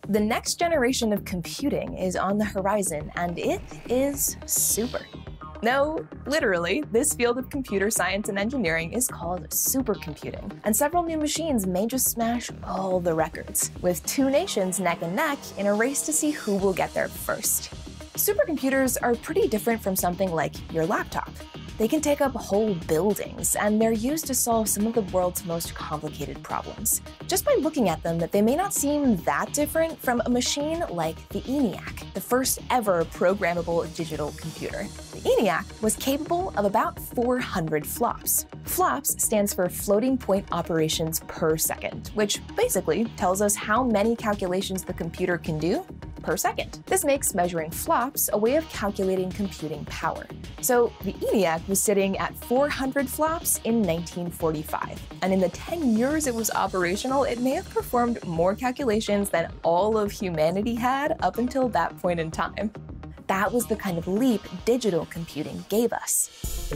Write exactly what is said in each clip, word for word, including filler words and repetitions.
The next generation of computing is on the horizon, and it is super. No, literally, this field of computer science and engineering is called supercomputing, and several new machines may just smash all the records, with two nations neck and neck in a race to see who will get there first. Supercomputers are pretty different from something like your laptop. They can take up whole buildings, and they're used to solve some of the world's most complicated problems. Just by looking at them, they may not seem that different from a machine like the ENIAC, the first ever programmable digital computer. The ENIAC was capable of about four hundred flops. FLOPS stands for floating point operations per second, which basically tells us how many calculations the computer can do per second. This makes measuring flops a way of calculating computing power. So the ENIAC was sitting at four hundred flops in nineteen forty-five, and in the ten years it was operational, it may have performed more calculations than all of humanity had up until that point in time. That was the kind of leap digital computing gave us.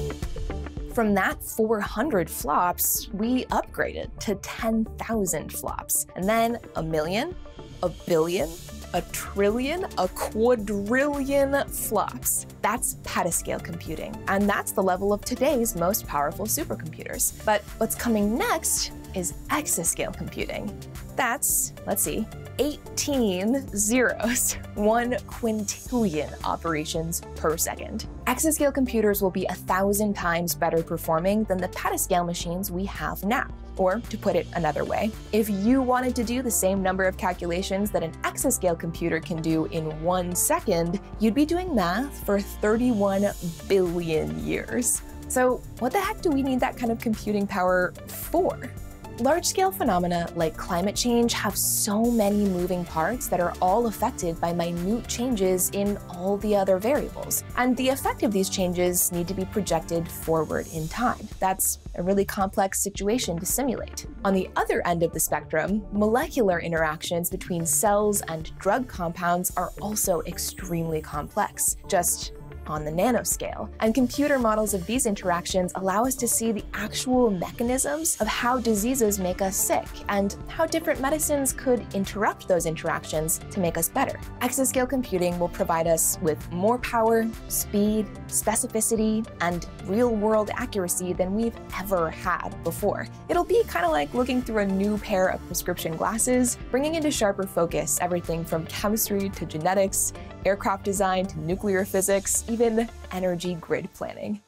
From that four hundred flops, we upgraded to ten thousand flops, and then a million, a billion, a trillion, a quadrillion flops. That's petascale computing, and that's the level of today's most powerful supercomputers. But what's coming next is exascale computing. That's, let's see, eighteen zeros, one quintillion operations per second. Exascale computers will be a thousand times better performing than the petascale machines we have now. Or, to put it another way, if you wanted to do the same number of calculations that an exascale computer can do in one second, you'd be doing math for thirty-one billion years. So what the heck do we need that kind of computing power for? Large-scale phenomena like climate change have so many moving parts that are all affected by minute changes in all the other variables. And the effect of these changes need to be projected forward in time. That's a really complex situation to simulate. On the other end of the spectrum, molecular interactions between cells and drug compounds are also extremely complex, just on the nanoscale. And computer models of these interactions allow us to see the actual mechanisms of how diseases make us sick and how different medicines could interrupt those interactions to make us better. Exascale computing will provide us with more power, speed, specificity, and real-world accuracy than we've ever had before. It'll be kind of like looking through a new pair of prescription glasses, bringing into sharper focus everything from chemistry to genetics, aircraft design to nuclear physics, even energy grid planning.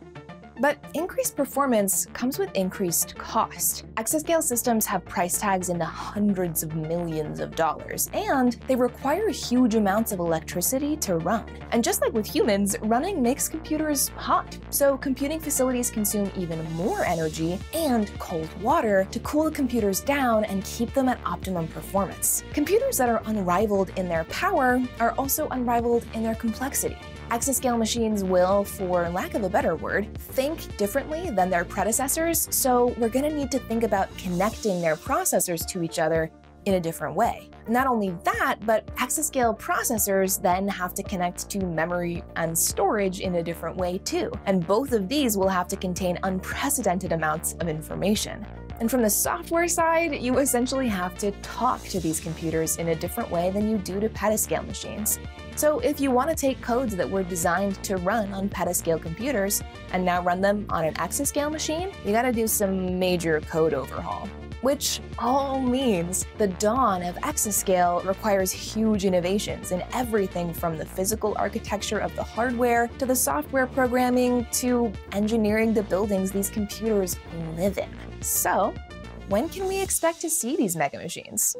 But increased performance comes with increased cost. Exascale systems have price tags in the hundreds of millions of dollars, and they require huge amounts of electricity to run. And just like with humans, running makes computers hot, so computing facilities consume even more energy and cold water to cool the computers down and keep them at optimum performance. Computers that are unrivaled in their power are also unrivaled in their complexity. Exascale machines will, for lack of a better word, think differently than their predecessors, so we're going to need to think about connecting their processors to each other in a different way. Not only that, but exascale processors then have to connect to memory and storage in a different way too, and both of these will have to contain unprecedented amounts of information. And from the software side, you essentially have to talk to these computers in a different way than you do to petascale machines. So if you want to take codes that were designed to run on petascale computers and now run them on an exascale machine, you gotta do some major code overhaul. Which all means the dawn of exascale requires huge innovations in everything from the physical architecture of the hardware to the software programming to engineering the buildings these computers live in. So, when can we expect to see these mega machines?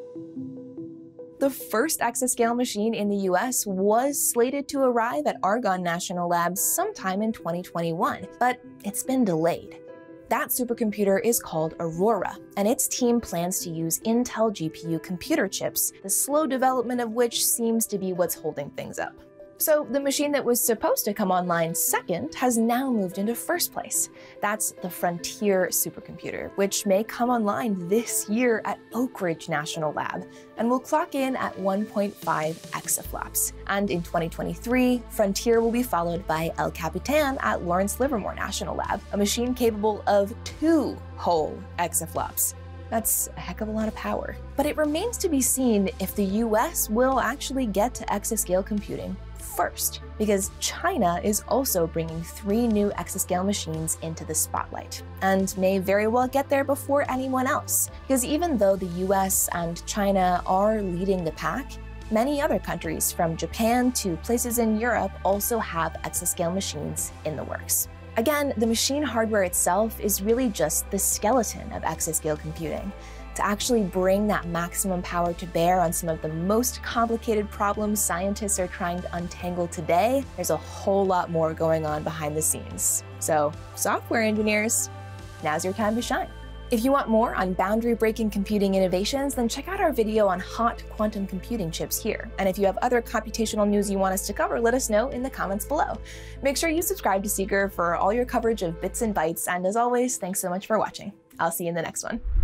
The first exascale machine in the U S was slated to arrive at Argonne National Labs sometime in twenty twenty-one, but it's been delayed. That supercomputer is called Aurora, and its team plans to use Intel G P U computer chips, the slow development of which seems to be what's holding things up. So the machine that was supposed to come online second has now moved into first place. That's the Frontier supercomputer, which may come online this year at Oak Ridge National Lab and will clock in at one point five exaflops. And in twenty twenty-three, Frontier will be followed by El Capitan at Lawrence Livermore National Lab, a machine capable of two whole exaflops. That's a heck of a lot of power. But it remains to be seen if the U S will actually get to exascale computing first, because China is also bringing three new exascale machines into the spotlight, and may very well get there before anyone else. Because even though the U S and China are leading the pack, many other countries, from Japan to places in Europe, also have exascale machines in the works. Again, the machine hardware itself is really just the skeleton of exascale computing. To actually bring that maximum power to bear on some of the most complicated problems scientists are trying to untangle today, there's a whole lot more going on behind the scenes. So, software engineers, now's your time to shine. If you want more on boundary-breaking computing innovations, then check out our video on hot quantum computing chips here. And if you have other computational news you want us to cover, let us know in the comments below. Make sure you subscribe to Seeker for all your coverage of bits and bytes, and as always, thanks so much for watching. I'll see you in the next one.